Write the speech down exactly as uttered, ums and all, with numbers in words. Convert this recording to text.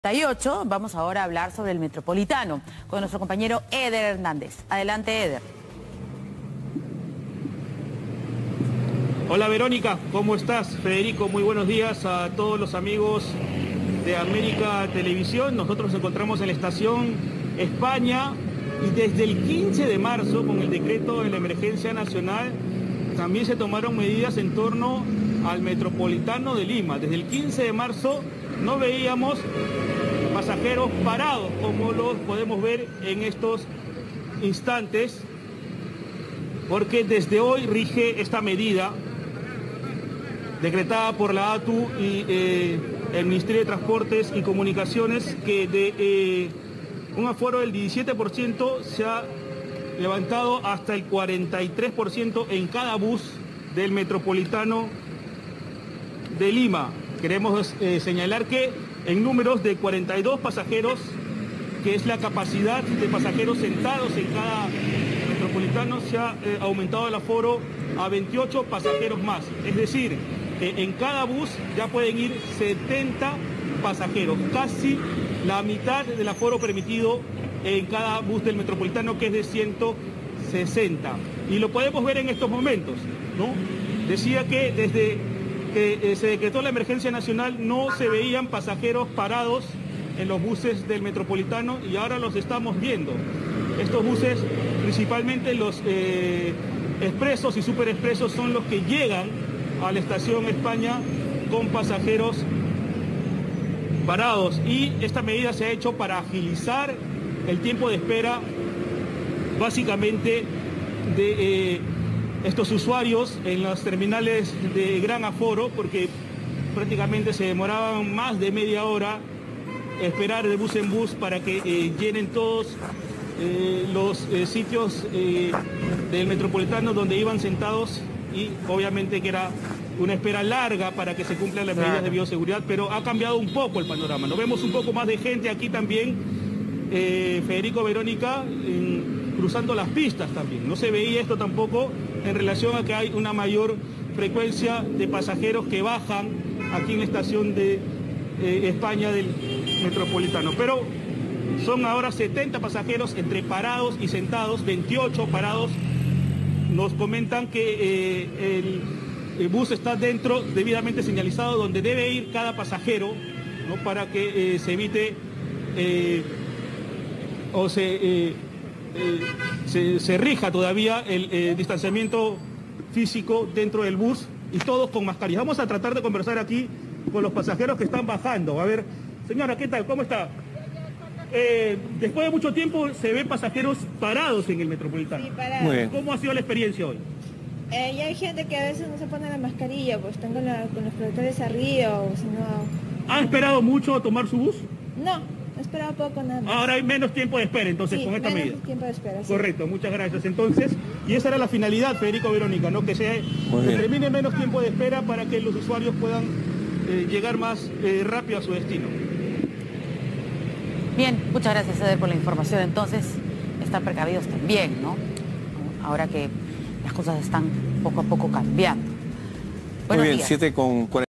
y ocho, vamos ahora a hablar sobre el Metropolitano con nuestro compañero Eder Hernández. Adelante, Eder. Hola Verónica, ¿cómo estás? Federico, muy buenos días a todos los amigos de América Televisión. Nosotros nos encontramos en la estación España y desde el quince de marzo, con el decreto de la emergencia nacional, también se tomaron medidas en torno al Metropolitano de Lima. Desde el quince de marzo no veíamos pasajeros parados como los podemos ver en estos instantes, porque desde hoy rige esta medida decretada por la A T U y eh, el Ministerio de Transportes y Comunicaciones, que de eh, un aforo del diecisiete por ciento se ha levantado hasta el cuarenta y tres por ciento en cada bus del Metropolitano de Lima. Queremos eh, señalar que en números de cuarenta y dos pasajeros, que es la capacidad de pasajeros sentados en cada metropolitano, se ha eh, aumentado el aforo a veintiocho pasajeros más. Es decir, eh, en cada bus ya pueden ir setenta pasajeros, casi la mitad del aforo permitido en cada bus del metropolitano, que es de ciento sesenta. Y lo podemos ver en estos momentos, ¿no? Decía que desde que eh, se decretó la emergencia nacional no se veían pasajeros parados en los buses del metropolitano, y ahora los estamos viendo. Estos buses, principalmente los eh, expresos y superexpresos, son los que llegan a la estación España con pasajeros parados, y esta medida se ha hecho para agilizar el tiempo de espera básicamente de eh, estos usuarios en las terminales de gran aforo, porque prácticamente se demoraban más de media hora esperar de bus en bus para que eh, llenen todos eh, los eh, sitios eh, del metropolitano donde iban sentados, y obviamente que era una espera larga para que se cumplan las medidas de bioseguridad, pero ha cambiado un poco el panorama. Nos vemos un poco más de gente aquí también, eh, Federico, Verónica, en, cruzando las pistas también. No se veía esto tampoco en relación a que hay una mayor frecuencia de pasajeros que bajan aquí en la estación de eh, España del metropolitano. Pero son ahora setenta pasajeros entre parados y sentados, veintiocho parados. Nos comentan que eh, el, el bus está dentro, debidamente señalizado, donde debe ir cada pasajero, ¿no? Para que eh, se evite eh, o se... Eh, Eh, se, se rija todavía el eh, distanciamiento físico dentro del bus, y todos con mascarillas. Vamos a tratar de conversar aquí con los pasajeros que están bajando. A ver, señora, ¿qué tal? ¿Cómo está? Eh, después de mucho tiempo se ven pasajeros parados en el metropolitano. Sí, parados. Muy bien. ¿Cómo ha sido la experiencia hoy? Eh, y hay gente que a veces no se pone la mascarilla, pues están con, la, con los protectores arriba, o si no... ¿Ha esperado mucho a tomar su bus? No. He esperado poco nada más. Ahora hay menos tiempo de espera, entonces, sí, con esta menos medida. tiempo de espera, sí. Correcto, muchas gracias. Entonces, y esa era la finalidad, Federico, Verónica, ¿no? Que se que termine menos tiempo de espera para que los usuarios puedan eh, llegar más eh, rápido a su destino. Bien, muchas gracias, Eder, por la información. Entonces, están precavidos también, ¿no? Ahora que las cosas están poco a poco cambiando. Buenos Muy bien, días. siete con cuarenta.